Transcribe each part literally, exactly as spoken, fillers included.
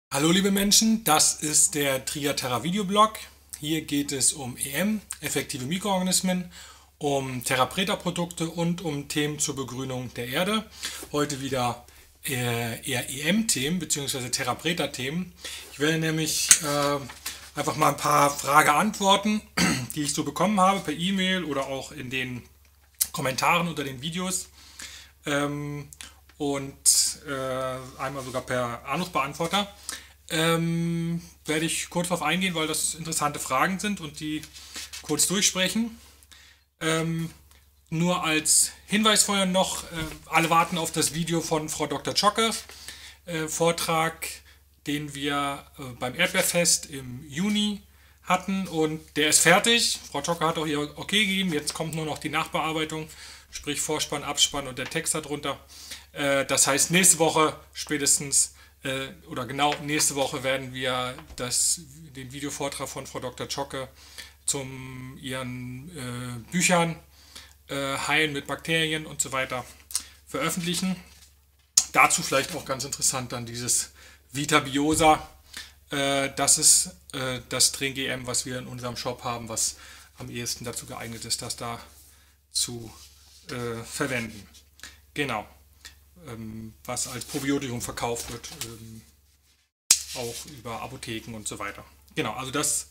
Hallo liebe Menschen, das ist der Triaterra Videoblog. Hier geht es um E M, effektive Mikroorganismen, um Terra-Preta-Produkte und um Themen zur Begrünung der Erde. Heute wieder äh, eher E M-Themen bzw. Terra-Preta-Themen. Ich werde nämlich äh, einfach mal ein paar Frage-Antworten, die ich so bekommen habe per E-Mail oder auch in den Kommentaren unter den Videos. Ähm, und äh, einmal sogar per Anrufbeantworter. Ähm, werde ich kurz darauf eingehen, weil das interessante Fragen sind und die kurz durchsprechen. Ähm, nur als Hinweis vorher noch, äh, alle warten auf das Video von Frau Doktor Zschocke, äh, Vortrag, den wir äh, beim Erdbeerfest im Juni hatten und der ist fertig. Frau Zschocke hat auch ihr Okay gegeben, jetzt kommt nur noch die Nachbearbeitung, sprich Vorspann, Abspann und der Text darunter. Äh, das heißt, nächste Woche spätestens äh, oder genau nächste Woche werden wir das, den Videovortrag von Frau Doktor Zschocke zum ihren äh, Büchern äh, Heilen mit Bakterien und so weiter veröffentlichen. Dazu vielleicht auch ganz interessant dann dieses Vitabiosa. Äh, das ist äh, das Trin G M, was wir in unserem Shop haben, was am ehesten dazu geeignet ist, das da zu äh, verwenden. Genau. Ähm, was als Probiotikum verkauft wird, ähm, auch über Apotheken und so weiter. Genau, also das,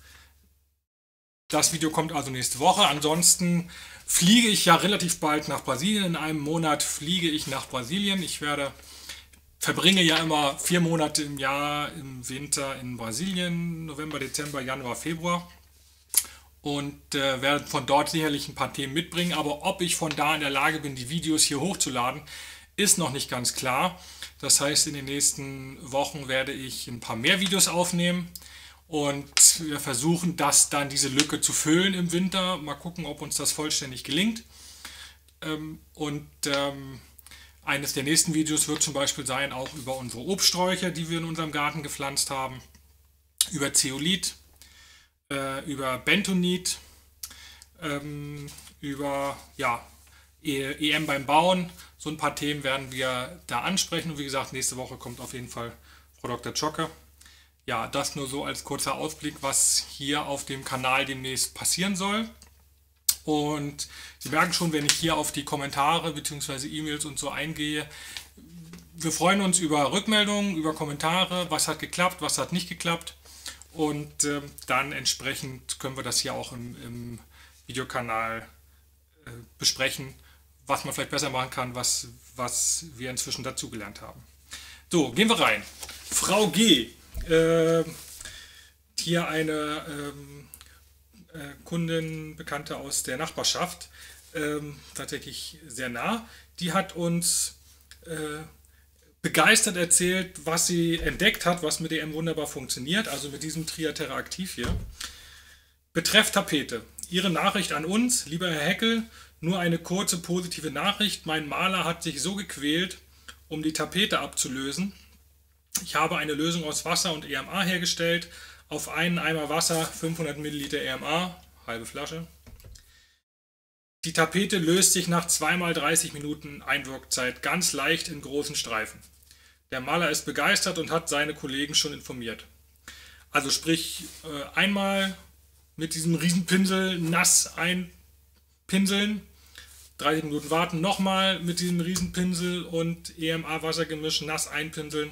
das Video kommt also nächste Woche. Ansonsten fliege ich ja relativ bald nach Brasilien. In einem Monat fliege ich nach Brasilien. Ich werde verbringe ja immer vier Monate im Jahr im Winter in Brasilien, November, Dezember, Januar, Februar. Und äh, werde von dort sicherlich ein paar Themen mitbringen. Aber ob ich von da in der Lage bin, die Videos hier hochzuladen, ist noch nicht ganz klar. Das heißt, in den nächsten Wochen werde ich ein paar mehr Videos aufnehmen und wir versuchen, das dann diese Lücke zu füllen im Winter. Mal gucken, ob uns das vollständig gelingt. Ähm, und ähm, eines der nächsten Videos wird zum Beispiel sein, auch über unsere Obststräucher, die wir in unserem Garten gepflanzt haben, über Zeolit, äh, über Bentonit, ähm, über ja, E M beim Bauen. So ein paar Themen werden wir da ansprechen. Und wie gesagt, nächste Woche kommt auf jeden Fall Frau Doktor Zschocke. Ja, das nur so als kurzer Ausblick, was hier auf dem Kanal demnächst passieren soll. Und Sie merken schon, wenn ich hier auf die Kommentare bzw. E-Mails und so eingehe, wir freuen uns über Rückmeldungen, über Kommentare, was hat geklappt, was hat nicht geklappt. Und äh, dann entsprechend können wir das hier auch im, im Videokanal äh, besprechen, was man vielleicht besser machen kann, was, was wir inzwischen dazugelernt haben. So, gehen wir rein. Frau G., äh, hier eine ähm, äh, Kundin, Bekannte aus der Nachbarschaft, ähm, tatsächlich sehr nah, die hat uns äh, begeistert erzählt, was sie entdeckt hat, was mit E M wunderbar funktioniert, also mit diesem Triaterra Aktiv hier. Betreff Tapete. Ihre Nachricht an uns, lieber Herr Heckel, nur eine kurze positive Nachricht. Mein Maler hat sich so gequält, um die Tapete abzulösen. Ich habe eine Lösung aus Wasser und E M A hergestellt. Auf einen Eimer Wasser fünfhundert Milliliter E M A, halbe Flasche. Die Tapete löst sich nach zweimal dreißig Minuten Einwirkzeit ganz leicht in großen Streifen. Der Maler ist begeistert und hat seine Kollegen schon informiert. Also sprich, einmal mit diesem Riesenpinsel nass einpinseln, dreißig Minuten warten, nochmal mit diesem Riesenpinsel und E M A-Wassergemisch nass einpinseln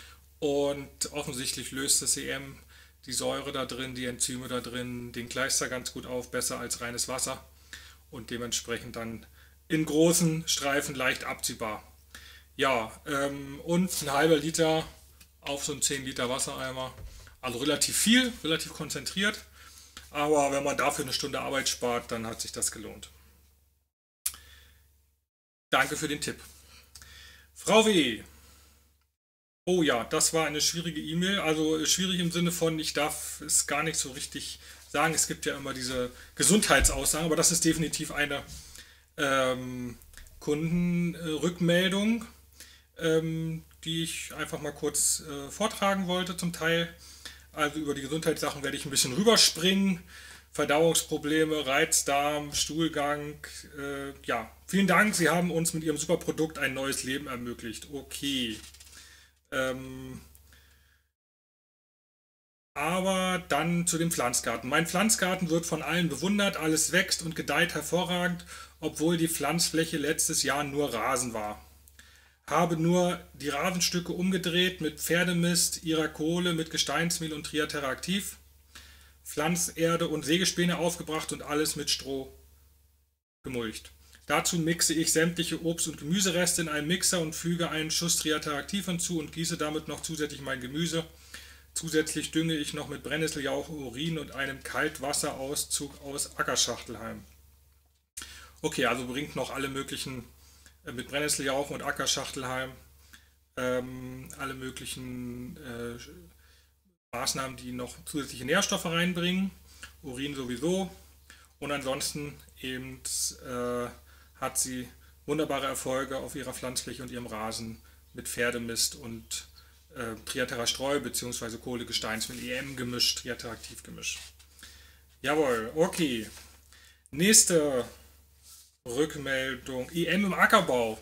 und offensichtlich löst das E M die Säure da drin, die Enzyme da drin, den Kleister ganz gut auf, besser als reines Wasser und dementsprechend dann in großen Streifen leicht abziehbar. Ja, ähm, und ein halber Liter auf so einen zehn Liter Wassereimer, also relativ viel, relativ konzentriert. Aber wenn man dafür eine Stunde Arbeit spart, dann hat sich das gelohnt. Danke für den Tipp. Frau W. Oh ja, das war eine schwierige E-Mail. Also schwierig im Sinne von, ich darf es gar nicht so richtig sagen. Es gibt ja immer diese Gesundheitsaussagen, aber das ist definitiv eine ähm, Kundenrückmeldung, ähm, die ich einfach mal kurz äh, vortragen wollte zum Teil. Also über die Gesundheitssachen werde ich ein bisschen rüberspringen. Verdauungsprobleme, Reizdarm, Stuhlgang. Äh, ja, vielen Dank. Sie haben uns mit Ihrem super Produkt ein neues Leben ermöglicht. Okay. Ähm, Aber dann zu dem Pflanzgarten. Mein Pflanzgarten wird von allen bewundert, alles wächst und gedeiht hervorragend, obwohl die Pflanzfläche letztes Jahr nur Rasen war. Habe nur die Rasenstücke umgedreht mit Pferdemist, ihrer Kohle, mit Gesteinsmehl und Triaterra aktiv, Pflanzerde und Sägespäne aufgebracht und alles mit Stroh gemulcht. Dazu mixe ich sämtliche Obst- und Gemüsereste in einen Mixer und füge einen Schuss Triaterra aktiv hinzu und gieße damit noch zusätzlich mein Gemüse. Zusätzlich dünge ich noch mit Brennnesseljauche, Urin und einem Kaltwasserauszug aus Ackerschachtelheim. Okay, also bringt noch alle möglichen äh, mit Brennnesseljauche und Ackerschachtelheim ähm, alle möglichen äh, Maßnahmen, die noch zusätzliche Nährstoffe reinbringen. Urin sowieso. Und ansonsten eben äh, hat sie wunderbare Erfolge auf ihrer Pflanzfläche und ihrem Rasen mit Pferdemist und äh, Triaterra Streu bzw. Kohle-Gesteinsmehl E M-Gemisch, Triaterra Aktiv-Gemisch. Jawohl, okay. Nächste Rückmeldung. E M im Ackerbau.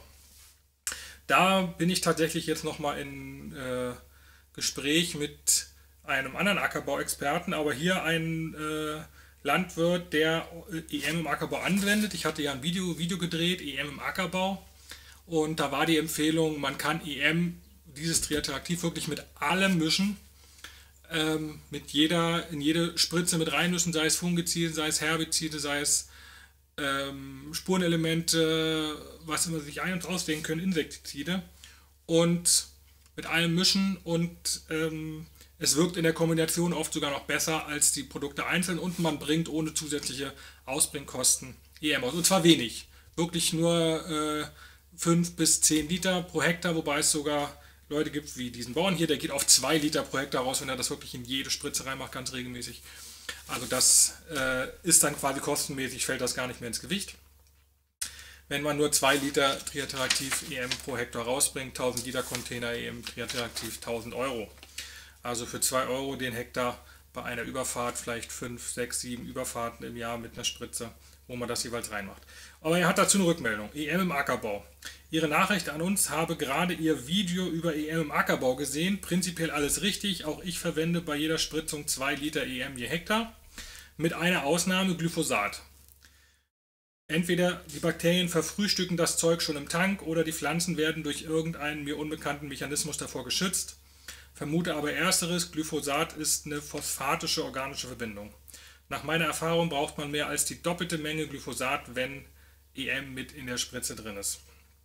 Da bin ich tatsächlich jetzt nochmal in äh, Gespräch mit einem anderen Ackerbauexperten, aber hier ein äh, Landwirt, der E M im Ackerbau anwendet. Ich hatte ja ein Video, Video gedreht, E M im Ackerbau. Und da war die Empfehlung, man kann E M, dieses Triaterra aktiv, wirklich mit allem mischen. Ähm, mit jeder, in jede Spritze mit reinmischen, sei es Fungizide, sei es Herbizide, sei es ähm, Spurenelemente, was immer sich ein- und auswählen können, Insektizide. Und mit allem mischen und ähm, es wirkt in der Kombination oft sogar noch besser als die Produkte einzeln und man bringt ohne zusätzliche Ausbringkosten E M aus. Und zwar wenig. Wirklich nur äh, fünf bis zehn Liter pro Hektar, wobei es sogar Leute gibt wie diesen Bauern hier, der geht auf zwei Liter pro Hektar raus, wenn er das wirklich in jede Spritze reinmacht, ganz regelmäßig. Also das äh, ist dann quasi kostenmäßig, fällt das gar nicht mehr ins Gewicht. Wenn man nur zwei Liter Triaterra aktiv E M pro Hektar rausbringt, tausend Liter Container E M Triaterra aktiv tausend Euro. Also für zwei Euro den Hektar bei einer Überfahrt, vielleicht fünf, sechs, sieben Überfahrten im Jahr mit einer Spritze, wo man das jeweils reinmacht. Aber er hat dazu eine Rückmeldung. E M im Ackerbau. Ihre Nachricht an uns: habe gerade Ihr Video über E M im Ackerbau gesehen. Prinzipiell alles richtig. Auch ich verwende bei jeder Spritzung zwei Liter E M je Hektar. Mit einer Ausnahme: Glyphosat. Entweder die Bakterien verfrühstücken das Zeug schon im Tank oder die Pflanzen werden durch irgendeinen mir unbekannten Mechanismus davor geschützt. Vermute aber ersteres. Glyphosat ist eine phosphatische organische Verbindung. Nach meiner Erfahrung braucht man mehr als die doppelte Menge Glyphosat, wenn E M mit in der Spritze drin ist.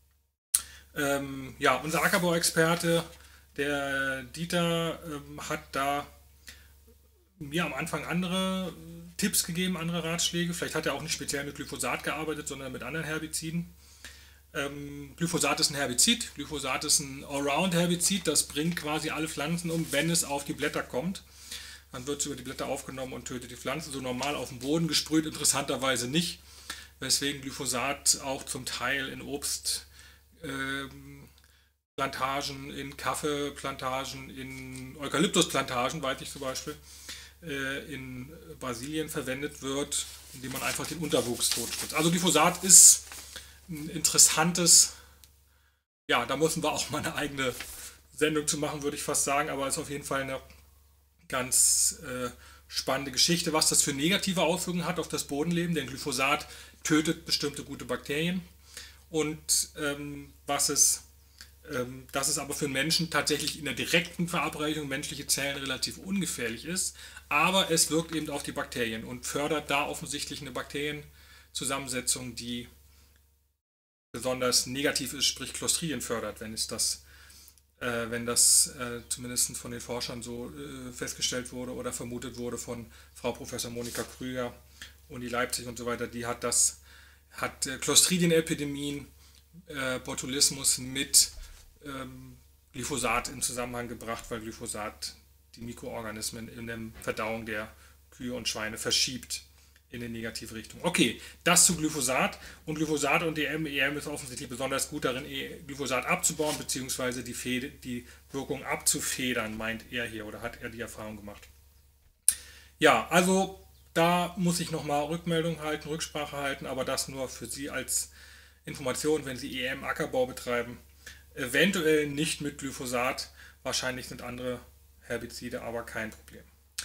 Ähm, ja, unser Ackerbauexperte, der Dieter, ähm, hat da mir am Anfang andere Tipps gegeben, andere Ratschläge. Vielleicht hat er auch nicht speziell mit Glyphosat gearbeitet, sondern mit anderen Herbiziden. Ähm, Glyphosat ist ein Herbizid. Glyphosat ist ein Allround-Herbizid. Das bringt quasi alle Pflanzen um, wenn es auf die Blätter kommt. Dann wird es über die Blätter aufgenommen und tötet die Pflanzen. So normal auf dem Boden gesprüht, interessanterweise nicht. Weswegen Glyphosat auch zum Teil in Obstplantagen, ähm, in Kaffeeplantagen, in Eukalyptusplantagen, weiß ich zum Beispiel, äh, in Brasilien verwendet wird, indem man einfach den Unterwuchs totspritzt. Also Glyphosat ist ein interessantes, ja, da müssen wir auch mal eine eigene Sendung zu machen, würde ich fast sagen, aber es ist auf jeden Fall eine ganz äh, spannende Geschichte, was das für negative Auswirkungen hat auf das Bodenleben, denn Glyphosat tötet bestimmte gute Bakterien und ähm, was es, ähm, dass es aber für Menschen tatsächlich in der direkten Verabreichung menschliche Zellen relativ ungefährlich ist, aber es wirkt eben auf die Bakterien und fördert da offensichtlich eine Bakterienzusammensetzung, die besonders negativ ist, sprich Clostridien fördert, wenn es das, äh, wenn das äh, zumindest von den Forschern so äh, festgestellt wurde oder vermutet wurde von Frau Professor Monika Krüger, Uni Leipzig und so weiter, die hat das, hat äh, Clostridienepidemien, äh, Botulismus mit ähm, Glyphosat in Zusammenhang gebracht, weil Glyphosat die Mikroorganismen in der Verdauung der Kühe und Schweine verschiebt in die negative Richtung. Okay, das zu Glyphosat. Und Glyphosat und E M. E M ist offensichtlich besonders gut darin, Glyphosat abzubauen, beziehungsweise die, Fede, die Wirkung abzufedern, meint er hier, oder hat er die Erfahrung gemacht. Ja, also da muss ich nochmal Rückmeldung halten, Rücksprache halten, aber das nur für Sie als Information, wenn Sie E M-Ackerbau betreiben. Eventuell nicht mit Glyphosat, wahrscheinlich sind andere Herbizide, aber kein Problem.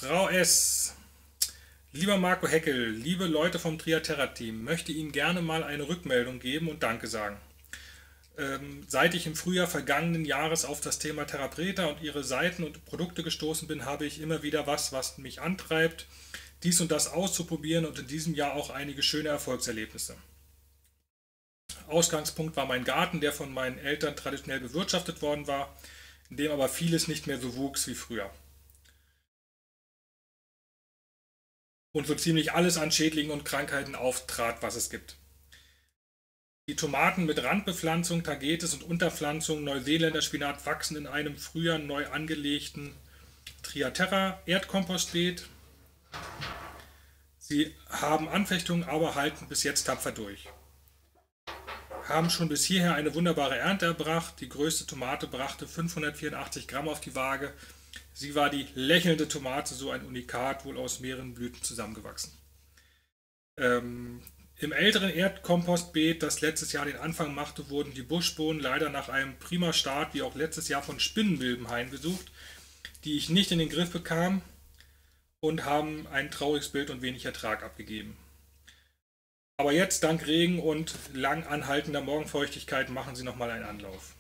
Frau S. Lieber Marco Heckel, liebe Leute vom Triaterra-Team, möchte Ihnen gerne mal eine Rückmeldung geben und Danke sagen. Ähm, seit ich im Frühjahr vergangenen Jahres auf das Thema Therapreta und ihre Seiten und Produkte gestoßen bin, habe ich immer wieder was, was mich antreibt, dies und das auszuprobieren und in diesem Jahr auch einige schöne Erfolgserlebnisse. Ausgangspunkt war mein Garten, der von meinen Eltern traditionell bewirtschaftet worden war, in dem aber vieles nicht mehr so wuchs wie früher. Und so ziemlich alles an Schädlingen und Krankheiten auftrat, was es gibt. Die Tomaten mit Randbepflanzung, Tagetes und Unterpflanzung Neuseeländer Spinat wachsen in einem früher neu angelegten Triaterra Erdkompostbeet. Sie haben Anfechtungen, aber halten bis jetzt tapfer durch. Haben schon bis hierher eine wunderbare Ernte erbracht. Die größte Tomate brachte fünfhundertvierundachtzig Gramm auf die Waage. Sie war die lächelnde Tomate, so ein Unikat, wohl aus mehreren Blüten zusammengewachsen. Ähm, Im älteren Erdkompostbeet, das letztes Jahr den Anfang machte, wurden die Buschbohnen leider nach einem prima Start, wie auch letztes Jahr, von Spinnenmilben heimgesucht, die ich nicht in den Griff bekam und haben ein trauriges Bild und wenig Ertrag abgegeben. Aber jetzt, dank Regen und lang anhaltender Morgenfeuchtigkeit, machen sie nochmal einen Anlauf.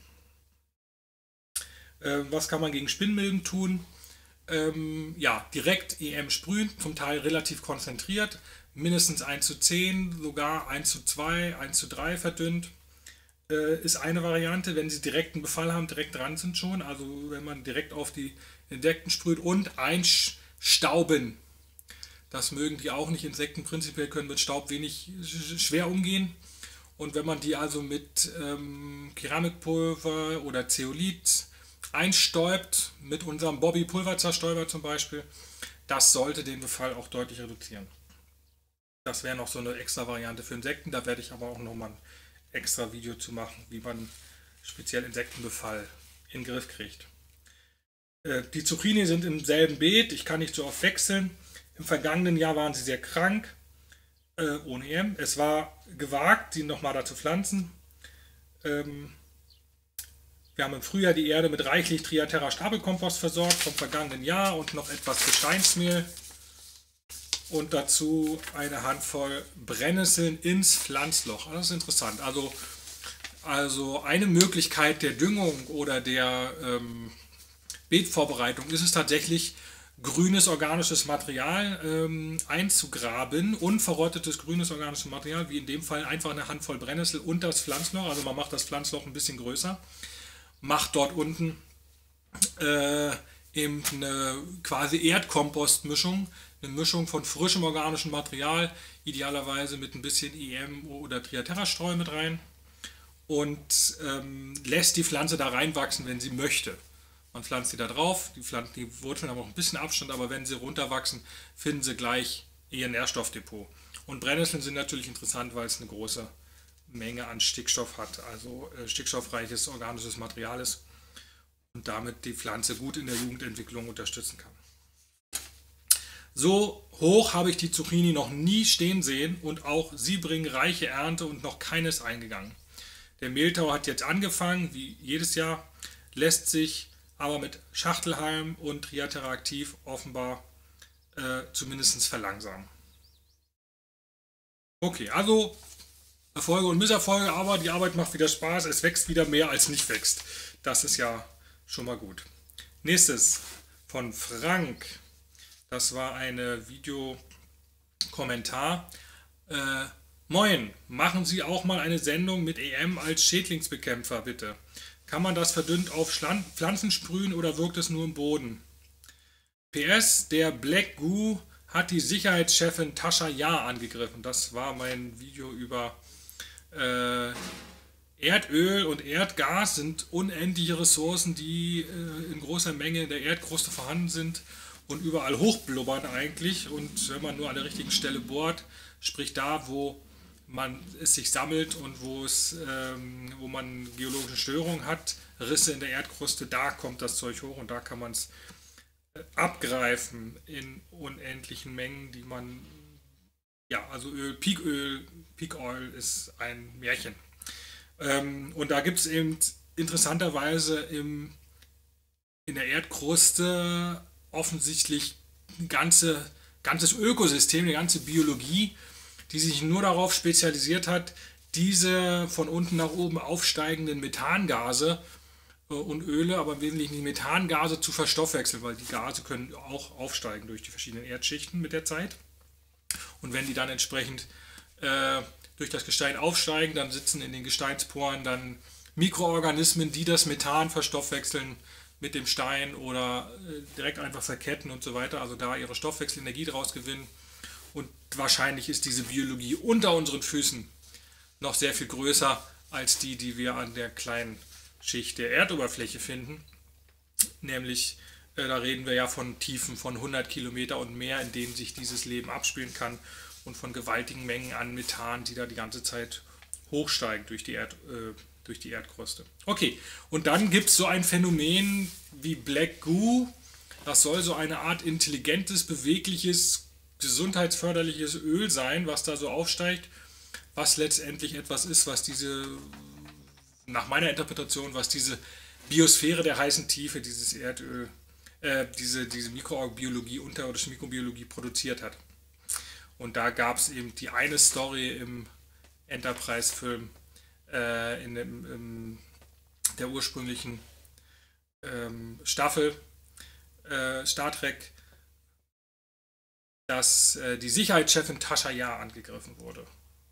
Äh, was kann man gegen Spinnmilben tun? Ähm, ja, direkt E M sprühen, zum Teil relativ konzentriert, mindestens eins zu zehn, sogar eins zu zwei, eins zu drei verdünnt. Äh, ist eine Variante, wenn sie direkten Befall haben, direkt dran sind schon, also wenn man direkt auf die Insekten sprüht, und einstauben. Das mögen die auch nicht. Insekten prinzipiell können mit Staub wenig schwer umgehen. Und wenn man die also mit ähm, Keramikpulver oder Zeolit einstäubt, mit unserem Bobby Pulverzerstäuber zum Beispiel, das sollte den Befall auch deutlich reduzieren. Das wäre noch so eine extra Variante für Insekten. Da werde ich aber auch nochmal ein extra Video zu machen, wie man speziell Insektenbefall in den Griff kriegt. Äh, die Zucchini sind im selben Beet. Ich kann nicht so oft wechseln. Im vergangenen Jahr waren sie sehr krank, äh, ohne E M. Es war gewagt, sie nochmal da zu pflanzen. Ähm, wir haben im Frühjahr die Erde mit reichlich Triaterra Stapelkompost versorgt vom vergangenen Jahr und noch etwas Gesteinsmehl. Und dazu eine Handvoll Brennnesseln ins Pflanzloch. Das ist interessant. Also, also eine Möglichkeit der Düngung oder der ähm, Beetvorbereitung ist es tatsächlich, grünes organisches Material ähm, einzugraben, unverrottetes grünes organisches Material, wie in dem Fall einfach eine Handvoll Brennnessel und das Pflanzloch. Also man macht das Pflanzloch ein bisschen größer, macht dort unten äh, eben eine quasi Erdkompostmischung, eine Mischung von frischem organischem Material, idealerweise mit ein bisschen E M oder Triaterra-Streu mit rein, und ähm, lässt die Pflanze da reinwachsen, wenn sie möchte. Man pflanzt sie da drauf, die, Pflanzen, die Wurzeln haben auch ein bisschen Abstand, aber wenn sie runterwachsen, finden sie gleich ihr Nährstoffdepot. Und Brennnesseln sind natürlich interessant, weil es eine große Menge an Stickstoff hat, also äh, stickstoffreiches organisches Material ist und damit die Pflanze gut in der Jugendentwicklung unterstützen kann. So hoch habe ich die Zucchini noch nie stehen sehen und auch sie bringen reiche Ernte und noch keines eingegangen. Der Mehltau hat jetzt angefangen, wie jedes Jahr, lässt sich aber mit Schachtelhalm und Triaterra aktiv offenbar äh, zumindest verlangsamen. Okay, also Erfolge und Misserfolge, aber die Arbeit macht wieder Spaß, es wächst wieder mehr als nicht wächst. Das ist ja schon mal gut. Nächstes von Frank. Das war eine Videokommentar. Äh, Moin, machen Sie auch mal eine Sendung mit E M als Schädlingsbekämpfer, bitte. Kann man das verdünnt auf Pflanzen sprühen oder wirkt es nur im Boden? P S, der Black Goo hat die Sicherheitschefin Tascha Jahr angegriffen. Das war mein Video über äh, Erdöl und Erdgas, sind unendliche Ressourcen, die äh, in großer Menge in der Erdkruste vorhanden sind und überall hochblubbern eigentlich. Und wenn man nur an der richtigen Stelle bohrt, sprich da, wo man es sich sammelt und wo, es, ähm, wo man geologische Störungen hat, Risse in der Erdkruste, da kommt das Zeug hoch und da kann man es äh, abgreifen in unendlichen Mengen, die man, ja, also Öl, Peaköl, Peak Oil ist ein Märchen. Ähm, und da gibt es eben interessanterweise im, in der Erdkruste offensichtlich ein ganze, ganzes Ökosystem, eine ganze Biologie, die sich nur darauf spezialisiert hat, diese von unten nach oben aufsteigenden Methangase äh, und Öle, aber im Wesentlichen die Methangase zu verstoffwechseln, weil die Gase können auch aufsteigen durch die verschiedenen Erdschichten mit der Zeit. Und wenn die dann entsprechend äh, durch das Gestein aufsteigen, dann sitzen in den Gesteinsporen dann Mikroorganismen, die das Methan verstoffwechseln mit dem Stein oder äh, direkt einfach verketten und so weiter, also da ihre Stoffwechselenergie draus gewinnen. Und wahrscheinlich ist diese Biologie unter unseren Füßen noch sehr viel größer als die, die wir an der kleinen Schicht der Erdoberfläche finden. Nämlich, äh, da reden wir ja von Tiefen von hundert Kilometer und mehr, in denen sich dieses Leben abspielen kann und von gewaltigen Mengen an Methan, die da die ganze Zeit hochsteigen durch die, Erd, äh, durch die Erdkruste. Okay, und dann gibt es so ein Phänomen wie Black Goo. Das soll so eine Art intelligentes, bewegliches, gesundheitsförderliches Öl sein, was da so aufsteigt, was letztendlich etwas ist, was diese, nach meiner Interpretation, was diese Biosphäre der heißen Tiefe, dieses Erdöl, äh, diese, diese Mikrobiologie, unterirdische Mikrobiologie produziert hat. Und da gab es eben die eine Story im Enterprise-Film, äh, in dem, im, der ursprünglichen ähm, Staffel äh, Star Trek, dass äh, die Sicherheitschefin Tasha Yar angegriffen wurde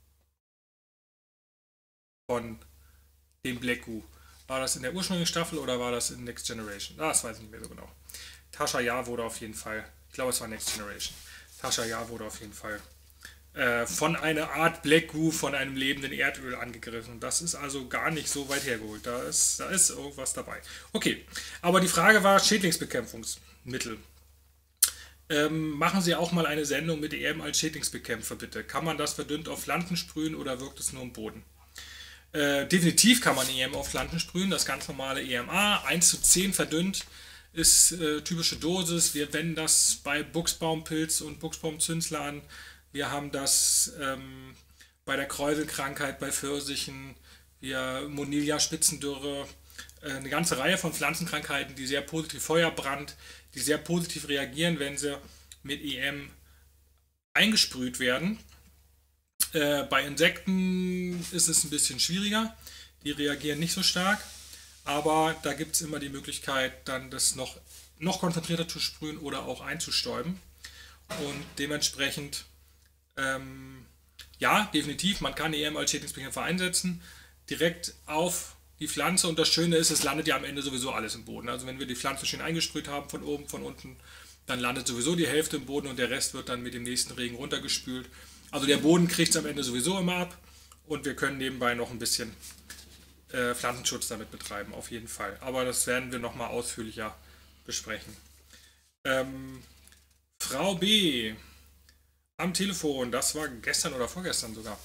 von dem Black Goo. War das in der ursprünglichen Staffel oder war das in Next Generation? Ah, das weiß ich nicht mehr so genau. Tasha Yar wurde auf jeden Fall, ich glaube es war Next Generation, Tasha Yar wurde auf jeden Fall äh, von einer Art Black Goo, von einem lebenden Erdöl angegriffen. Das ist also gar nicht so weit hergeholt. Da ist, da ist irgendwas dabei. Okay, aber die Frage war Schädlingsbekämpfungsmittel. Ähm, machen Sie auch mal eine Sendung mit E M als Schädlingsbekämpfer, bitte. Kann man das verdünnt auf Pflanzen sprühen oder wirkt es nur im Boden? Äh, definitiv kann man E M auf Pflanzen sprühen, das ganz normale E M A, eins zu zehn verdünnt ist äh, typische Dosis. Wir wenden das bei Buchsbaumpilz und Buchsbaumzünsler an. Wir haben das ähm, bei der Kräuselkrankheit, bei Pfirsichen, wir Monilia Spitzendürre, äh, eine ganze Reihe von Pflanzenkrankheiten, die sehr positiv, Feuerbrand, die sehr positiv reagieren, wenn sie mit E M eingesprüht werden. Äh, bei Insekten ist es ein bisschen schwieriger, die reagieren nicht so stark, aber da gibt es immer die Möglichkeit, dann das noch, noch konzentrierter zu sprühen oder auch einzustäuben. Und dementsprechend, ähm, ja, definitiv, man kann E M als Schädlingsbekämpfer einsetzen, direkt auf die Pflanze, und das Schöne ist, es landet ja am Ende sowieso alles im Boden. Also wenn wir die Pflanze schön eingesprüht haben, von oben, von unten, dann landet sowieso die Hälfte im Boden und der Rest wird dann mit dem nächsten Regen runtergespült. Also der Boden kriegt es am Ende sowieso immer ab und wir können nebenbei noch ein bisschen äh, Pflanzenschutz damit betreiben, auf jeden Fall. Aber das werden wir nochmal ausführlicher besprechen. Ähm, Frau B. am Telefon, das war gestern oder vorgestern sogar.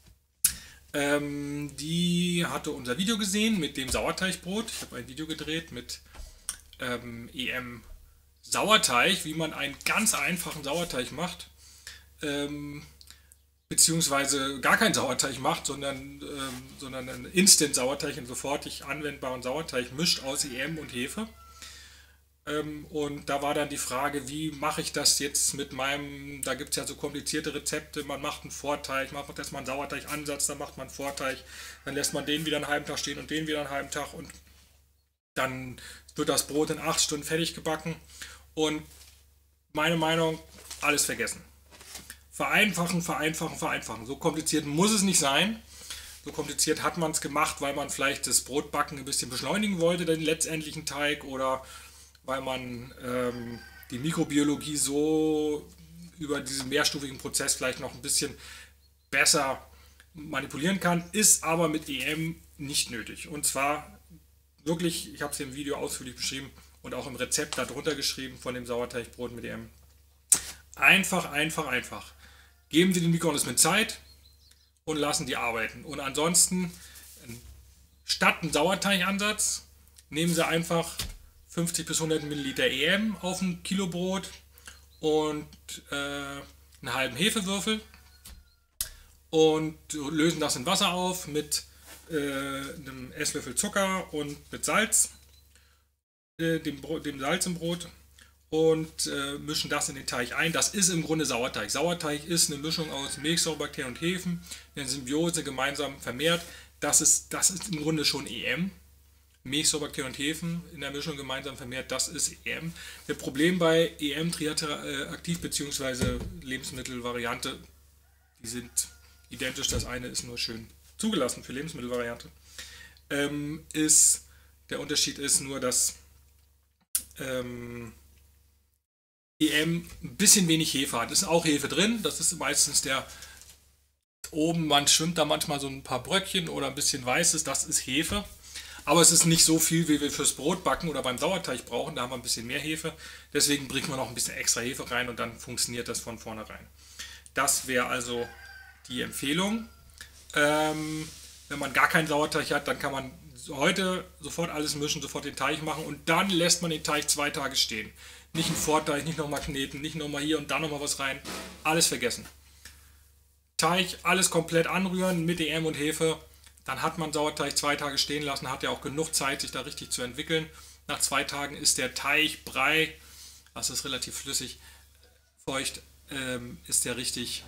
Ähm, die hatte unser Video gesehen mit dem Sauerteigbrot. Ich habe ein Video gedreht mit ähm, E M Sauerteig, wie man einen ganz einfachen Sauerteig macht. Ähm, beziehungsweise gar keinen Sauerteig macht, sondern, ähm, sondern einen Instant-Sauerteig, einen sofortig anwendbaren Sauerteig mischt aus E M und Hefe. Ähm, und da war dann die Frage, wie mache ich das jetzt mit meinem, da gibt es ja so komplizierte Rezepte, man macht einen Vorteig, man macht erstmal einen Sauerteigansatz, dann macht man einen Vorteig, dann lässt man den wieder einen halben Tag stehen und den wieder einen halben Tag und dann wird das Brot in acht Stunden fertig gebacken. Und meine Meinung, alles vergessen. Vereinfachen, vereinfachen, vereinfachen. So kompliziert muss es nicht sein. So kompliziert hat man es gemacht, weil man vielleicht das Brotbacken ein bisschen beschleunigen wollte, den letztendlichen Teig, oder weil man ähm, die Mikrobiologie so über diesen mehrstufigen Prozess vielleicht noch ein bisschen besser manipulieren kann, ist aber mit E M nicht nötig. Und zwar wirklich, ich habe es im Video ausführlich beschrieben und auch im Rezept darunter geschrieben von dem Sauerteigbrot mit E M. Einfach, einfach, einfach. Geben Sie den Mikroorganismen Zeit und lassen die arbeiten. Und ansonsten, statt einen Sauerteigansatz, nehmen Sie einfach fünfzig bis hundert Milliliter E M auf ein Kilo Brot und äh, einen halben Hefewürfel und lösen das in Wasser auf mit äh, einem Esslöffel Zucker und mit Salz, äh, dem, dem Salz im Brot. und äh, mischen das in den Teig ein. Das ist im Grunde Sauerteig. Sauerteig ist eine Mischung aus Milchsäurebakterien und Hefen, in Symbiose gemeinsam vermehrt. Das ist, das ist im Grunde schon E M. Milchsäurebakterien und Hefen in der Mischung gemeinsam vermehrt, das ist E M. Das Problem bei E M, Triateraktiv bzw. Lebensmittelvariante, die sind identisch, das eine ist nur schön zugelassen für Lebensmittelvariante, ähm, ist, der Unterschied ist nur, dass ähm, E M ein bisschen wenig Hefe hat. Es ist auch Hefe drin, das ist meistens der oben, man schwimmt da manchmal so ein paar Bröckchen oder ein bisschen Weißes, das ist Hefe. Aber es ist nicht so viel, wie wir fürs Brot backen oder beim Sauerteig brauchen, da haben wir ein bisschen mehr Hefe. Deswegen bringen wir noch ein bisschen extra Hefe rein und dann funktioniert das von vornherein. Das wäre also die Empfehlung. Ähm, wenn man gar keinen Sauerteig hat, dann kann man heute sofort alles mischen, sofort den Teig machen und dann lässt man den Teig zwei Tage stehen. Nicht ein Vorteig, nicht nochmal kneten, nicht nochmal hier und da nochmal was rein. Alles vergessen. Teig, alles komplett anrühren mit E M und Hefe. Dann hat man Sauerteig zwei Tage stehen lassen, hat ja auch genug Zeit, sich da richtig zu entwickeln. Nach zwei Tagen ist der Teig, Brei, das ist relativ flüssig, feucht, ähm, ist der richtig,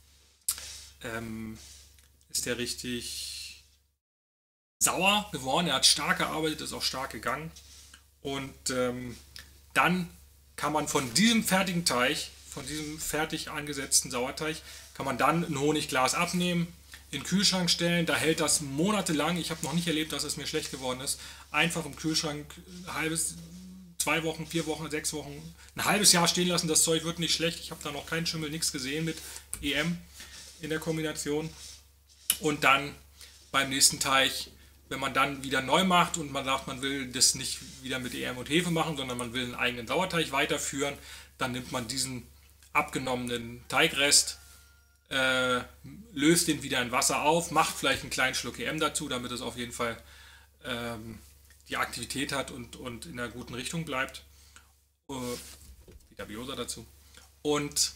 ähm, ist der richtig sauer geworden. Er hat stark gearbeitet, ist auch stark gegangen. Und ähm, dann kann man von diesem fertigen Teig, von diesem fertig angesetzten Sauerteig, kann man dann ein Honigglas abnehmen, in den Kühlschrank stellen, da hält das monatelang. Ich habe noch nicht erlebt, dass es mir schlecht geworden ist. Einfach im Kühlschrank ein halbes, zwei Wochen, vier Wochen, sechs Wochen, ein halbes Jahr stehen lassen. Das Zeug wird nicht schlecht. Ich habe da noch keinen Schimmel, nichts gesehen mit E M in der Kombination. Und dann beim nächsten Teig, wenn man dann wieder neu macht und man sagt, man will das nicht wieder mit E M und Hefe machen, sondern man will einen eigenen Sauerteig weiterführen, dann nimmt man diesen abgenommenen Teigrest, Äh, löst den wieder in Wasser auf, macht vielleicht einen kleinen Schluck E M dazu, damit es auf jeden Fall ähm, die Aktivität hat und, und in einer guten Richtung bleibt. Äh, wieder Biosa dazu. Und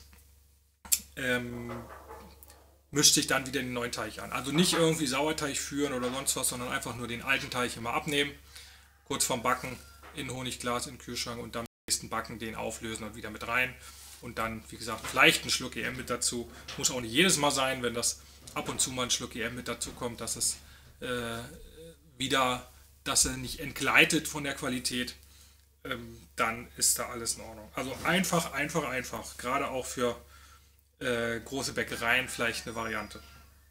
ähm, mischt sich dann wieder den neuen Teig an. Also nicht irgendwie Sauerteig führen oder sonst was, sondern einfach nur den alten Teig immer abnehmen, kurz vorm Backen in Honigglas in den Kühlschrank und dann beim nächsten Backen den auflösen und wieder mit rein. Und dann, wie gesagt, vielleicht ein Schluck E M mit dazu. Muss auch nicht jedes Mal sein, wenn das ab und zu mal ein Schluck E M mit dazu kommt, dass es äh, wieder, dass er nicht entgleitet von der Qualität. Ähm, dann ist da alles in Ordnung. Also einfach, einfach, einfach. Gerade auch für äh, große Bäckereien vielleicht eine Variante.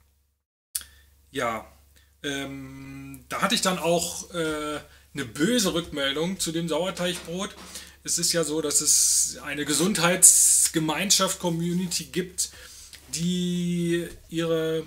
Ja, ähm, da hatte ich dann auch äh, eine böse Rückmeldung zu dem Sauerteigbrot. Es ist ja so, dass es eine Gesundheitsgemeinschaft, Community gibt, die ihre,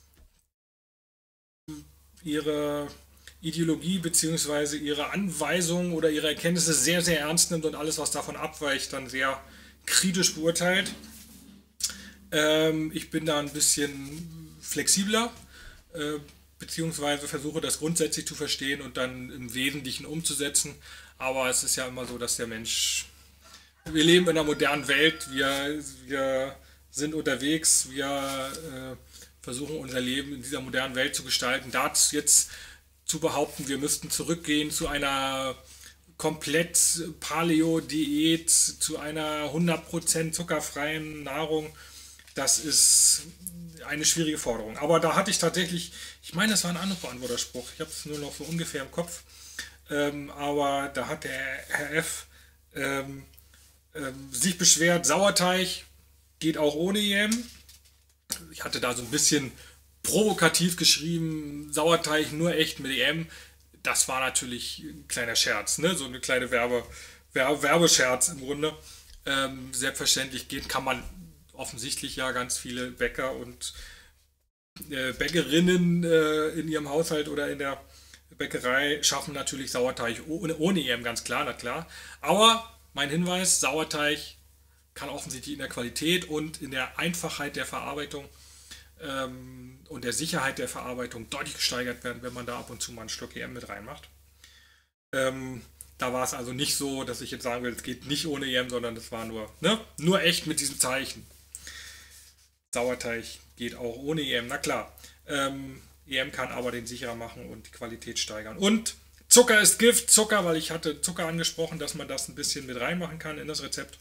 ihre Ideologie bzw. ihre Anweisungen oder ihre Erkenntnisse sehr, sehr ernst nimmt und alles, was davon abweicht, dann sehr kritisch beurteilt. Ähm, ich bin da ein bisschen flexibler, äh, beziehungsweise versuche das grundsätzlich zu verstehen und dann im Wesentlichen umzusetzen. Aber es ist ja immer so, dass der Mensch, wir leben in einer modernen Welt, wir, wir sind unterwegs, wir äh, versuchen unser Leben in dieser modernen Welt zu gestalten. Dazu jetzt zu behaupten, wir müssten zurückgehen zu einer komplett Paleo-Diät, zu einer hundert Prozent zuckerfreien Nahrung, das ist eine schwierige Forderung. Aber da hatte ich tatsächlich, ich meine, das war ein Anrufbeantworterspruch, ich habe es nur noch so ungefähr im Kopf. Ähm, aber da hat der Herr F. Ähm, ähm, sich beschwert, Sauerteig geht auch ohne E M. Ich hatte da so ein bisschen provokativ geschrieben, Sauerteig nur echt mit E M. Das war natürlich ein kleiner Scherz, ne? So eine kleine Werbe, Werbe, Werbescherz im Grunde. Ähm, selbstverständlich geht, kann man offensichtlich ja ganz viele Bäcker und äh, Bäckerinnen äh, in ihrem Haushalt oder in der Bäckerei schaffen natürlich Sauerteig ohne, ohne E M, ganz klar, na klar. Aber mein Hinweis, Sauerteig kann offensichtlich in der Qualität und in der Einfachheit der Verarbeitung ähm, und der Sicherheit der Verarbeitung deutlich gesteigert werden, wenn man da ab und zu mal einen Schluck E M mit reinmacht. Ähm, da war es also nicht so, dass ich jetzt sagen will, es geht nicht ohne E M, sondern es war nur, ne, nur echt mit diesem Zeichen. Sauerteig geht auch ohne E M, na klar. Ähm, E M kann aber den sicherer machen und die Qualität steigern. Und Zucker ist Gift, Zucker, weil ich hatte Zucker angesprochen, dass man das ein bisschen mit reinmachen kann in das Rezept.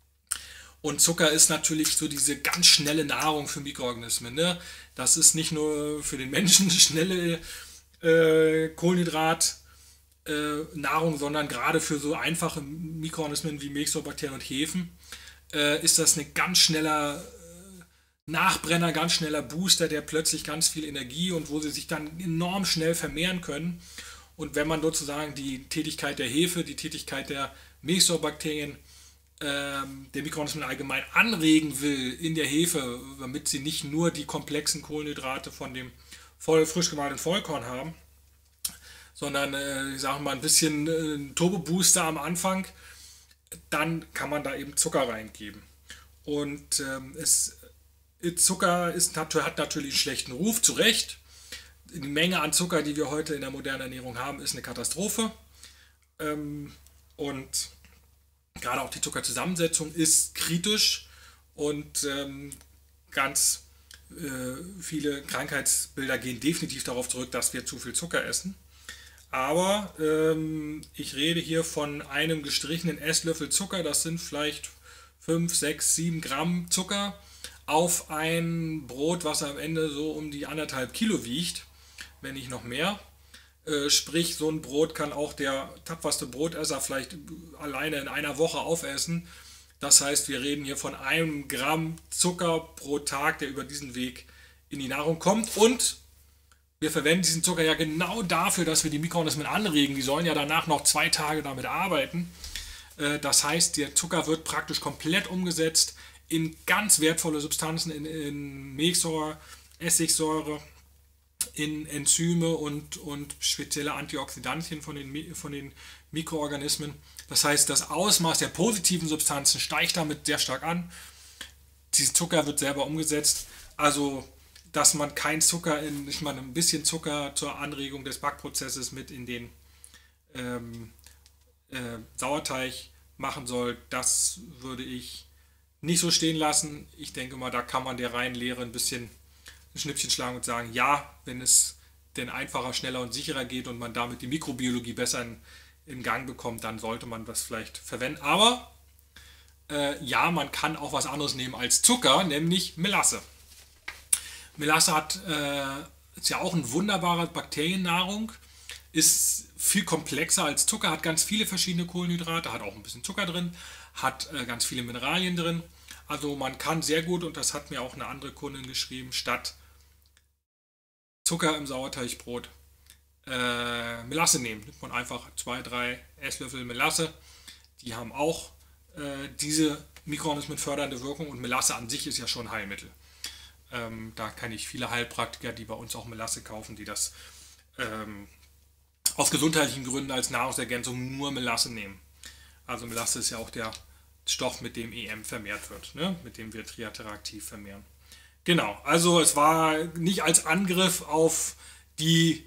Und Zucker ist natürlich so diese ganz schnelle Nahrung für Mikroorganismen. Ne? Das ist nicht nur für den Menschen schnelle äh, Kohlenhydrat. Äh, Nahrung, sondern gerade für so einfache Mikroorganismen wie Milchsäurebakterien und Hefen äh, ist das ein ganz schneller äh, Nachbrenner, ganz schneller Booster, der plötzlich ganz viel Energie und wo sie sich dann enorm schnell vermehren können. Und wenn man sozusagen die Tätigkeit der Hefe, die Tätigkeit der Milchsäurebakterien, ähm, der Mikroorganismen allgemein anregen will in der Hefe, damit sie nicht nur die komplexen Kohlenhydrate von dem voll frisch gemahlenen Vollkorn haben, sondern äh, ich sage mal ein bisschen äh, Turbo-Booster am Anfang, dann kann man da eben Zucker reingeben. Und ähm, es, Zucker ist, hat, hat natürlich einen schlechten Ruf, zu Recht. Die Menge an Zucker, die wir heute in der modernen Ernährung haben, ist eine Katastrophe. Ähm, und gerade auch die Zuckerzusammensetzung ist kritisch und ähm, ganz äh, viele Krankheitsbilder gehen definitiv darauf zurück, dass wir zu viel Zucker essen. Aber ähm, ich rede hier von einem gestrichenen Esslöffel Zucker, das sind vielleicht fünf, sechs, sieben Gramm Zucker auf ein Brot, was am Ende so um die anderthalb Kilo wiegt, wenn nicht noch mehr. Äh, sprich, so ein Brot kann auch der tapferste Brotesser vielleicht alleine in einer Woche aufessen. Das heißt, wir reden hier von einem Gramm Zucker pro Tag, der über diesen Weg in die Nahrung kommt. Und wir verwenden diesen Zucker ja genau dafür, dass wir die Mikroorganismen anregen. Die sollen ja danach noch zwei Tage damit arbeiten. Das heißt, der Zucker wird praktisch komplett umgesetzt in ganz wertvolle Substanzen, in, in Milchsäure, Essigsäure, in Enzyme und, und spezielle Antioxidantien von den, von den Mikroorganismen. Das heißt, das Ausmaß der positiven Substanzen steigt damit sehr stark an. Dieser Zucker wird selber umgesetzt. Also dass man kein Zucker in, ich meine, ein bisschen Zucker zur Anregung des Backprozesses mit in den ähm, äh, Sauerteig machen soll, das würde ich nicht so stehen lassen. Ich denke mal, da kann man der reinen Lehre ein bisschen ein Schnippchen schlagen und sagen, ja, wenn es denn einfacher, schneller und sicherer geht und man damit die Mikrobiologie besser in, in Gang bekommt, dann sollte man das vielleicht verwenden. Aber äh, ja, man kann auch was anderes nehmen als Zucker, nämlich Melasse. Melasse hat, äh, ist ja auch eine wunderbare Bakteriennahrung, ist viel komplexer als Zucker, hat ganz viele verschiedene Kohlenhydrate, hat auch ein bisschen Zucker drin, hat äh, ganz viele Mineralien drin. Also man kann sehr gut, und das hat mir auch eine andere Kundin geschrieben, statt Zucker im Sauerteigbrot äh, Melasse nehmen. Nimmt man einfach zwei, drei Esslöffel Melasse. Die haben auch äh, diese Mikroorganismen fördernde Wirkung und Melasse an sich ist ja schon ein Heilmittel. Ähm, da kenne ich viele Heilpraktiker, die bei uns auch Melasse kaufen, die das ähm, aus gesundheitlichen Gründen als Nahrungsergänzung nur Melasse nehmen. Also Melasse ist ja auch der Stoff, mit dem E M vermehrt wird, ne? Mit dem wir Triateraktiv vermehren. Genau, also es war nicht als Angriff auf die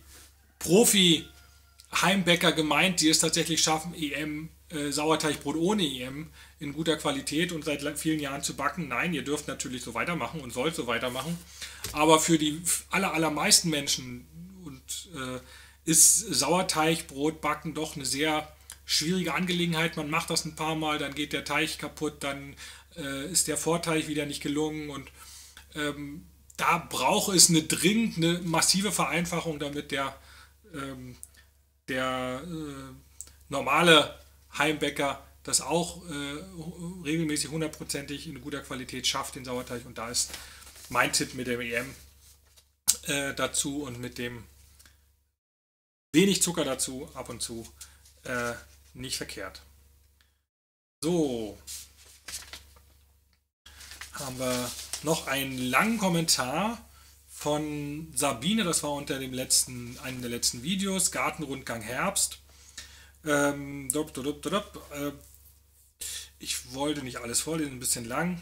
Profi-Heimbäcker gemeint, die es tatsächlich schaffen, E M, äh, Sauerteigbrot ohne E M in guter Qualität und seit vielen Jahren zu backen. Nein, ihr dürft natürlich so weitermachen und sollt so weitermachen. Aber für die aller, allermeisten Menschen und, äh, ist Sauerteigbrot backen doch eine sehr schwierige Angelegenheit. Man macht das ein paar Mal, dann geht der Teig kaputt, dann äh, ist der Vorteig wieder nicht gelungen und ähm, da braucht es eine dringend, eine massive Vereinfachung, damit der, ähm, der äh, normale Heimbäcker das auch äh, regelmäßig hundertprozentig in guter Qualität schafft, den Sauerteig. Und da ist mein Tipp mit dem E M äh, dazu und mit dem wenig Zucker dazu ab und zu äh, nicht verkehrt. So, haben wir noch einen langen Kommentar von Sabine, das war unter dem letzten, einem der letzten Videos, Gartenrundgang Herbst. Ähm, dop, dop, dop, dop, äh, ich wollte nicht alles vorlesen, ein bisschen lang.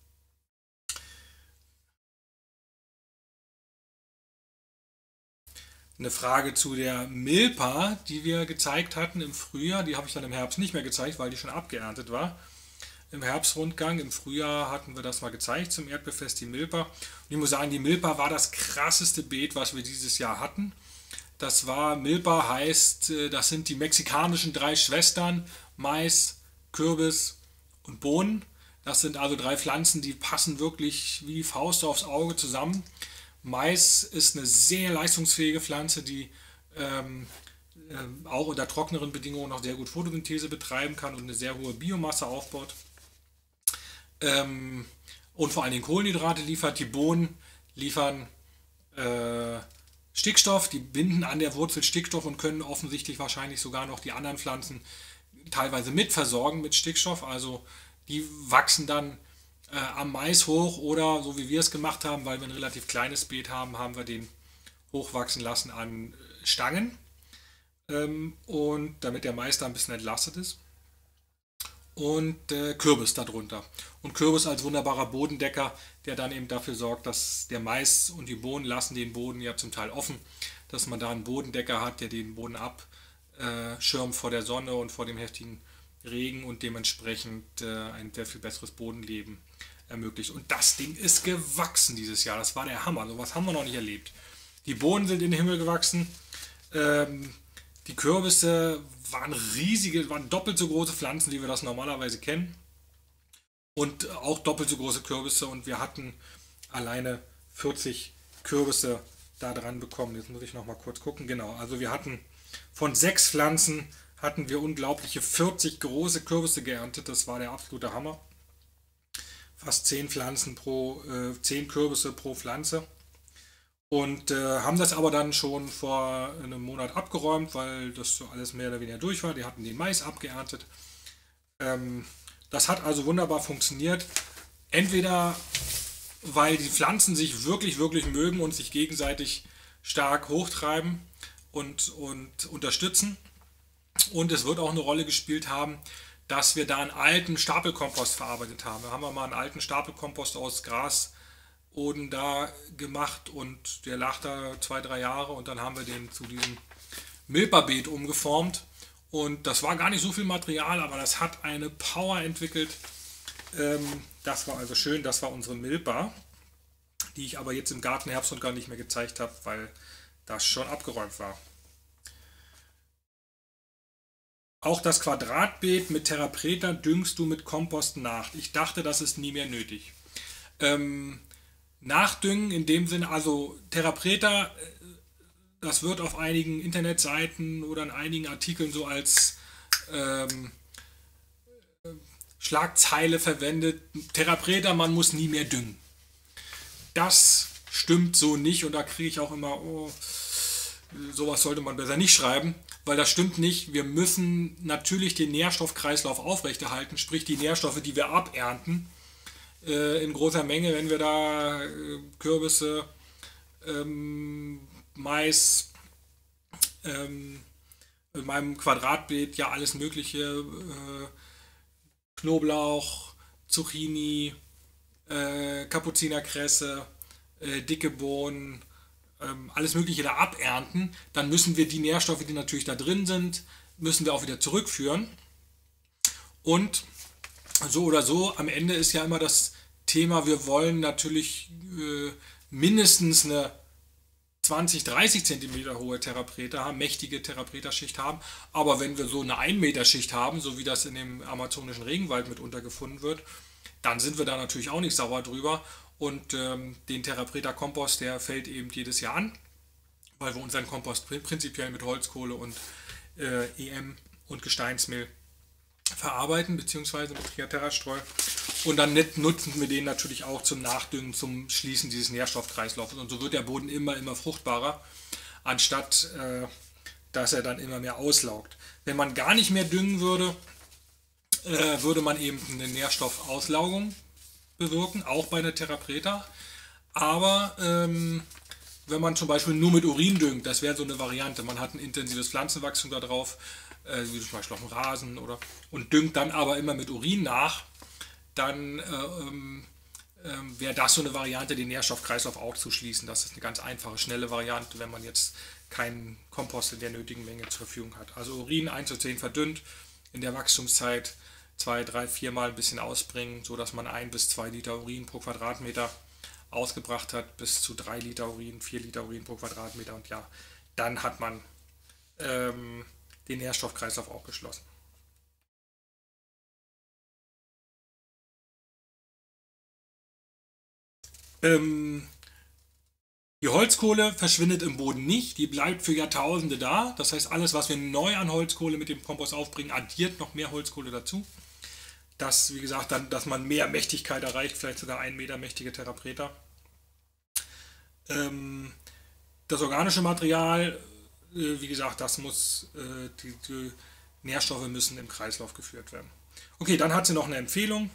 Eine Frage zu der Milpa, die wir gezeigt hatten im Frühjahr. Die habe ich dann im Herbst nicht mehr gezeigt, weil die schon abgeerntet war. Im Herbstrundgang, im Frühjahr hatten wir das mal gezeigt zum Erdbeerfest, die Milpa. Und ich muss sagen, die Milpa war das krasseste Beet, was wir dieses Jahr hatten. Das war, Milpa heißt, äh, das sind die mexikanischen drei Schwestern, Mais, Kürbis und Bohnen. Das sind also drei Pflanzen, die passen wirklich wie die Faust aufs Auge zusammen. Mais ist eine sehr leistungsfähige Pflanze, die ähm, ähm, auch unter trockeneren Bedingungen noch sehr gut Photosynthese betreiben kann und eine sehr hohe Biomasse aufbaut. Ähm, und vor allen Dingen Kohlenhydrate liefert. Die Bohnen liefern äh, Stickstoff, die binden an der Wurzel Stickstoff und können offensichtlich wahrscheinlich sogar noch die anderen Pflanzen teilweise mit versorgen mit Stickstoff. Also die wachsen dann äh, am Mais hoch oder so wie wir es gemacht haben, weil wir ein relativ kleines Beet haben, haben wir den hochwachsen lassen an Stangen ähm, und damit der Mais da ein bisschen entlastet ist. Und äh, Kürbis darunter. Und Kürbis als wunderbarer Bodendecker, der dann eben dafür sorgt, dass der Mais und die Bohnen lassen den Boden ja zum Teil offen, dass man da einen Bodendecker hat, der den Boden abschirmt vor der Sonne und vor dem heftigen Regen und dementsprechend äh, ein sehr viel besseres Bodenleben ermöglicht. Und das Ding ist gewachsen dieses Jahr. Das war der Hammer. So was haben wir noch nicht erlebt. Die Bohnen sind in den Himmel gewachsen. Ähm, die Kürbisse waren riesige, waren doppelt so große Pflanzen, wie wir das normalerweise kennen. Und auch doppelt so große Kürbisse. Und wir hatten alleine vierzig Kürbisse da dran bekommen. Jetzt muss ich noch mal kurz gucken. Genau, also wir hatten von sechs Pflanzen hatten wir unglaubliche vierzig große Kürbisse geerntet. Das war der absolute Hammer. Fast zehn Pflanzen pro, äh, zehn Kürbisse pro Pflanze. Und äh, haben das aber dann schon vor einem Monat abgeräumt, weil das so alles mehr oder weniger durch war. Die hatten den Mais abgeerntet. Ähm, das hat also wunderbar funktioniert. Entweder weil die Pflanzen sich wirklich, wirklich mögen und sich gegenseitig stark hochtreiben und, und unterstützen. Und es wird auch eine Rolle gespielt haben, dass wir da einen alten Stapelkompost verarbeitet haben. Da haben wir mal einen alten Stapelkompost aus Grasboden da gemacht und der lag da zwei, drei Jahre und dann haben wir den zu diesem Milpa-Beet umgeformt. Und das war gar nicht so viel Material, aber das hat eine Power entwickelt. Ähm, das war also schön, das war unsere Milpa, die ich aber jetzt im Gartenherbst und gar nicht mehr gezeigt habe, weil das schon abgeräumt war. Auch das Quadratbeet mit Terra Preta düngst du mit Kompost nach. Ich dachte, das ist nie mehr nötig. Ähm, Nachdüngen in dem Sinne, also Terra Preta, das wird auf einigen Internetseiten oder in einigen Artikeln so als ähm, Schlagzeile verwendet. Terra Preta, man muss nie mehr düngen. Das stimmt so nicht und da kriege ich auch immer, oh, sowas sollte man besser nicht schreiben, weil das stimmt nicht. Wir müssen natürlich den Nährstoffkreislauf aufrechterhalten, sprich die Nährstoffe, die wir abernten, äh, in großer Menge, wenn wir da äh, Kürbisse, ähm, Mais, ähm, in meinem Quadratbeet ja alles mögliche, äh, Knoblauch, Zucchini, äh, Kapuzinerkresse, äh, dicke Bohnen, ähm, alles Mögliche da abernten, dann müssen wir die Nährstoffe, die natürlich da drin sind, müssen wir auch wieder zurückführen. Und so oder so, am Ende ist ja immer das Thema, wir wollen natürlich äh, mindestens eine zwanzig, dreißig Zentimeter hohe Terra Preta haben, mächtige Terra Preta Schicht haben, aber wenn wir so eine ein Meter Schicht haben, so wie das in dem amazonischen Regenwald mitunter gefunden wird, dann sind wir da natürlich auch nicht sauer drüber. Und ähm, den Terra Preta Kompost, der fällt eben jedes Jahr an, weil wir unseren Kompost prinzipiell mit Holzkohle und äh, E M und Gesteinsmehl verarbeiten, beziehungsweise mit Triaterra-Streu. Und dann nutzen wir den natürlich auch zum Nachdüngen, zum Schließen dieses Nährstoffkreislaufs. Und so wird der Boden immer, immer fruchtbarer, anstatt äh, dass er dann immer mehr auslaugt. Wenn man gar nicht mehr düngen würde, äh, würde man eben eine Nährstoffauslaugung bewirken, auch bei einer Terra Preta. Aber ähm, wenn man zum Beispiel nur mit Urin düngt, das wäre so eine Variante. Man hat ein intensives Pflanzenwachstum da drauf, äh, wie zum Beispiel auf dem Rasen oder und düngt dann aber immer mit Urin nach, dann äh, ähm, äh, wäre das so eine Variante, den Nährstoffkreislauf auch zu schließen. Das ist eine ganz einfache, schnelle Variante, wenn man jetzt keinen Kompost in der nötigen Menge zur Verfügung hat. Also Urin eins zu zehn verdünnt, in der Wachstumszeit zwei, drei, vier Mal ein bisschen ausbringen, sodass man ein bis zwei Liter Urin pro Quadratmeter ausgebracht hat, bis zu drei Liter Urin, vier Liter Urin pro Quadratmeter und ja, dann hat man ähm, den Nährstoffkreislauf auch geschlossen. Ähm, die Holzkohle verschwindet im Boden nicht, die bleibt für Jahrtausende da. Das heißt, alles, was wir neu an Holzkohle mit dem Kompost aufbringen, addiert noch mehr Holzkohle dazu. Das, wie gesagt, dann, dass man mehr Mächtigkeit erreicht, vielleicht sogar ein Meter mächtige Therapreta. Ähm, das organische Material, äh, wie gesagt, das muss, äh, die, die Nährstoffe müssen im Kreislauf geführt werden. Okay, dann hat sie noch eine Empfehlung.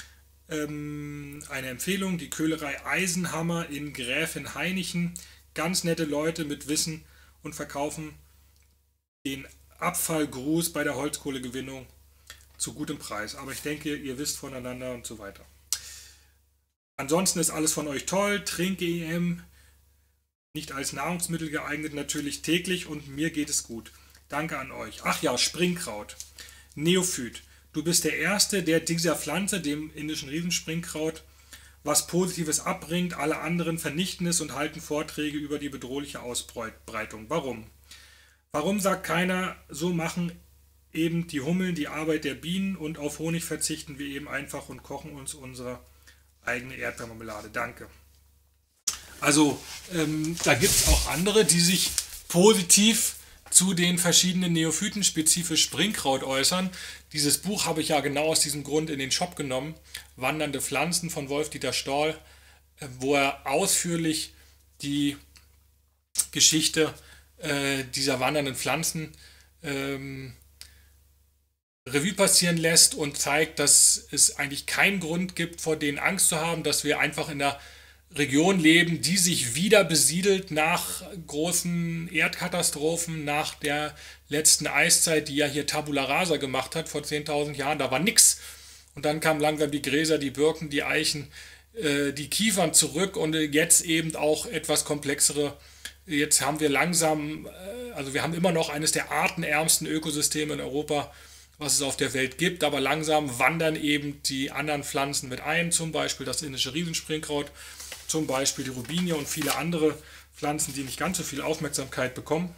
Ähm, eine Empfehlung, die Köhlerei Eisenhammer in Gräfenhainichen. Ganz nette Leute mit Wissen und verkaufen den Abfallgruß bei der Holzkohlegewinnung zu gutem Preis. Aber ich denke, ihr wisst voneinander und so weiter. Ansonsten ist alles von euch toll. Trink-E M, nicht als Nahrungsmittel geeignet, natürlich täglich und mir geht es gut. Danke an euch. Ach ja, Springkraut. Neophyt. Du bist der Erste, der dieser Pflanze, dem indischen Riesenspringkraut, was Positives abbringt. Alle anderen vernichten es und halten Vorträge über die bedrohliche Ausbreitung. Warum? Warum sagt keiner, so machen eben die Hummeln die Arbeit der Bienen und auf Honig verzichten wir eben einfach und kochen uns unsere eigene Erdbeermarmelade. Danke. Also ähm, da gibt es auch andere, die sich positiv zu den verschiedenen Neophyten, spezifisch Springkraut, äußern. Dieses Buch habe ich ja genau aus diesem Grund in den Shop genommen, Wandernde Pflanzen von Wolf-Dieter Storl, wo er ausführlich die Geschichte äh, dieser wandernden Pflanzen ähm, Revue passieren lässt und zeigt, dass es eigentlich keinen Grund gibt, vor denen Angst zu haben, dass wir einfach in der Region leben, die sich wieder besiedelt nach großen Erdkatastrophen, nach der letzten Eiszeit, die ja hier Tabula Rasa gemacht hat vor zehntausend Jahren. Da war nichts. Und dann kamen langsam die Gräser, die Birken, die Eichen, äh, die Kiefern zurück und jetzt eben auch etwas komplexere. Jetzt haben wir langsam, äh, also wir haben immer noch eines der artenärmsten Ökosysteme in Europa, was es auf der Welt gibt, aber langsam wandern eben die anderen Pflanzen mit ein, zum Beispiel das indische Riesenspringkraut, zum Beispiel die Robinie und viele andere Pflanzen, die nicht ganz so viel Aufmerksamkeit bekommen.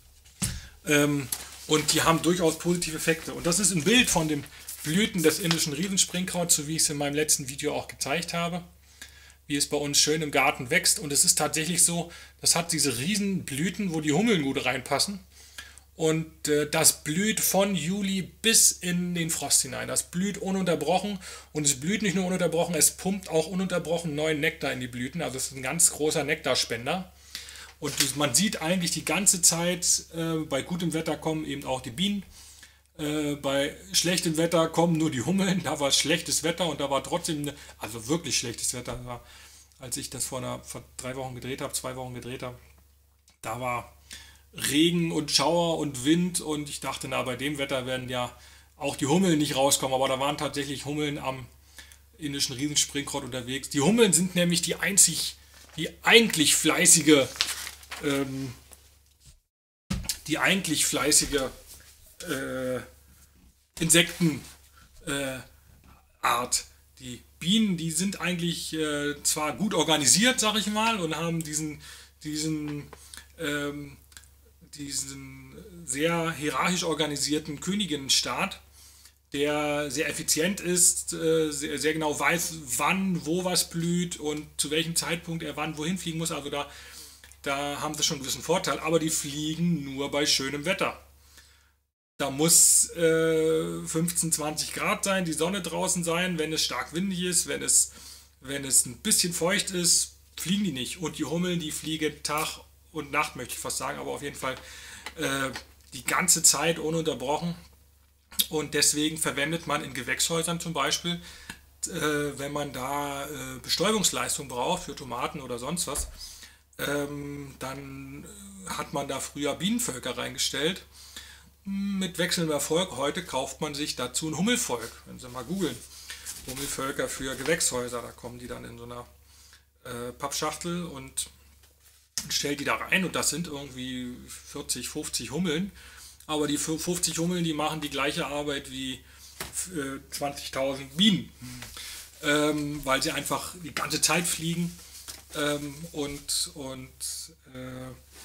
Ähm, und die haben durchaus positive Effekte. Und das ist ein Bild von den Blüten des indischen Riesenspringkrauts, so wie ich es in meinem letzten Video auch gezeigt habe, wie es bei uns schön im Garten wächst. Und es ist tatsächlich so, das hat diese Riesenblüten, wo die Hummeln gut reinpassen. Und äh, das blüht von Juli bis in den Frost hinein. Das blüht ununterbrochen und es blüht nicht nur ununterbrochen, es pumpt auch ununterbrochen neuen Nektar in die Blüten. Also es ist ein ganz großer Nektarspender. Und man sieht eigentlich die ganze Zeit, äh, bei gutem Wetter kommen eben auch die Bienen. Äh, bei schlechtem Wetter kommen nur die Hummeln. Da war schlechtes Wetter und da war trotzdem, eine, also wirklich schlechtes Wetter. War, als ich das vor, einer, vor drei Wochen gedreht habe, zwei Wochen gedreht habe, da war Regen und Schauer und Wind und ich dachte, na, bei dem Wetter werden ja auch die Hummeln nicht rauskommen, aber da waren tatsächlich Hummeln am indischen Riesenspringkraut unterwegs. Die Hummeln sind nämlich die einzig, die eigentlich fleißige, ähm, die eigentlich fleißige äh, Insektenart. Äh, die Bienen, die sind eigentlich äh, zwar gut organisiert, sag ich mal, und haben diesen, diesen ähm, diesen sehr hierarchisch organisierten Königinnenstaat, der sehr effizient ist, sehr, sehr genau weiß, wann, wo was blüht und zu welchem Zeitpunkt er wann wohin fliegen muss. Also da, da haben sie schon einen gewissen Vorteil, aber die fliegen nur bei schönem Wetter. Da muss äh, fünfzehn, zwanzig Grad sein, die Sonne draußen sein, wenn es stark windig ist, wenn es, wenn es ein bisschen feucht ist, fliegen die nicht. Und die Hummeln, die fliegen Tag und Nacht, möchte ich fast sagen, aber auf jeden Fall äh, die ganze Zeit ununterbrochen. Und deswegen verwendet man in Gewächshäusern zum Beispiel, äh, wenn man da äh, Bestäubungsleistung braucht für Tomaten oder sonst was, ähm, dann hat man da früher Bienenvölker reingestellt. Mit wechselndem Erfolg. Heute kauft man sich dazu ein Hummelvolk. Wenn Sie mal googeln, Hummelvölker für Gewächshäuser, da kommen die dann in so einer äh, Pappschachtel und stellt die da rein und das sind irgendwie vierzig, fünfzig Hummeln. Aber die fünfzig Hummeln, die machen die gleiche Arbeit wie äh, zwanzigtausend Bienen. Ähm, weil sie einfach die ganze Zeit fliegen ähm, und, und äh,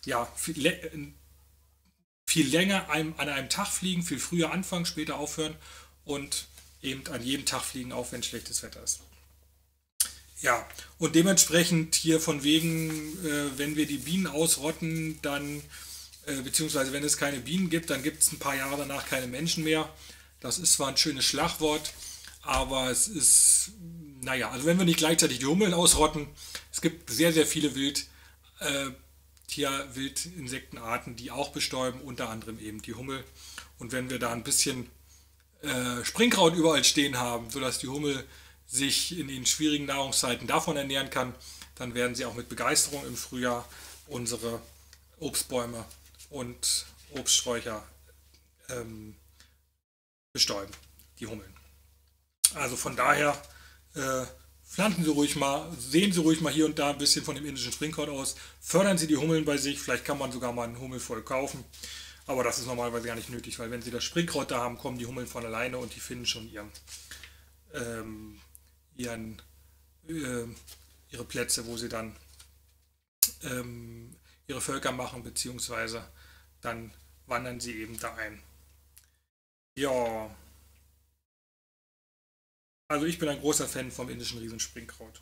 ja, viel, viel länger an einem Tag fliegen, viel früher anfangen, später aufhören und eben an jedem Tag fliegen, auch wenn schlechtes Wetter ist. Ja, und dementsprechend hier von wegen, äh, wenn wir die Bienen ausrotten, dann, äh, beziehungsweise wenn es keine Bienen gibt, dann gibt es ein paar Jahre danach keine Menschen mehr. Das ist zwar ein schönes Schlagwort, aber es ist, naja, also wenn wir nicht gleichzeitig die Hummeln ausrotten, es gibt sehr, sehr viele Wild, äh, Tier-, Wildinsektenarten, die auch bestäuben, unter anderem eben die Hummel. Und wenn wir da ein bisschen äh, Springkraut überall stehen haben, sodass die Hummel sich in den schwierigen Nahrungszeiten davon ernähren kann, dann werden sie auch mit Begeisterung im Frühjahr unsere Obstbäume und Obststräucher ähm, bestäuben, die Hummeln. Also von daher äh, pflanzen Sie ruhig mal, sehen Sie ruhig mal hier und da ein bisschen von dem indischen Springkraut aus, fördern Sie die Hummeln bei sich, vielleicht kann man sogar mal einen Hummelvolk kaufen, aber das ist normalerweise gar nicht nötig, weil wenn Sie das Springkraut da haben, kommen die Hummeln von alleine und die finden schon ihren, ähm, ihren, äh, ihre Plätze, wo sie dann ähm, ihre Völker machen, beziehungsweise dann wandern sie eben da ein. Ja, also ich bin ein großer Fan vom indischen Riesenspringkraut.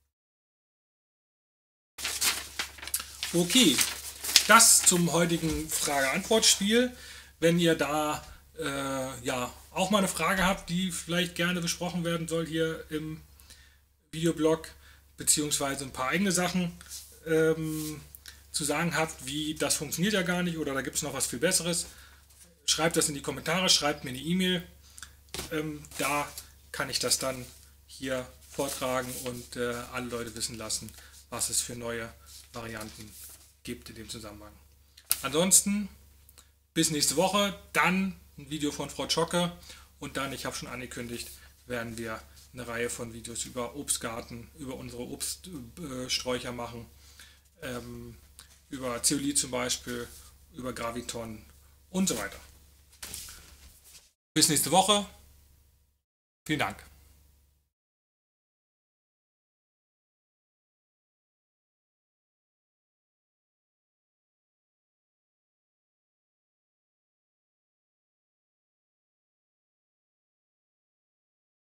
Okay, das zum heutigen Frage-Antwort-Spiel. Wenn ihr da äh, ja auch mal eine Frage habt, die vielleicht gerne besprochen werden soll hier im Videoblog, beziehungsweise ein paar eigene Sachen ähm, zu sagen habt, wie das funktioniert ja gar nicht oder da gibt es noch was viel Besseres, schreibt das in die Kommentare, schreibt mir eine E-Mail. Ähm, da kann ich das dann hier vortragen und äh, alle Leute wissen lassen, was es für neue Varianten gibt in dem Zusammenhang. Ansonsten bis nächste Woche, dann ein Video von Frau Zschocke und dann, ich habe schon angekündigt, werden wir eine Reihe von Videos über Obstgarten, über unsere Obststräucher machen, ähm, über Zeolit zum Beispiel, über Graviton und so weiter. Bis nächste Woche. Vielen Dank.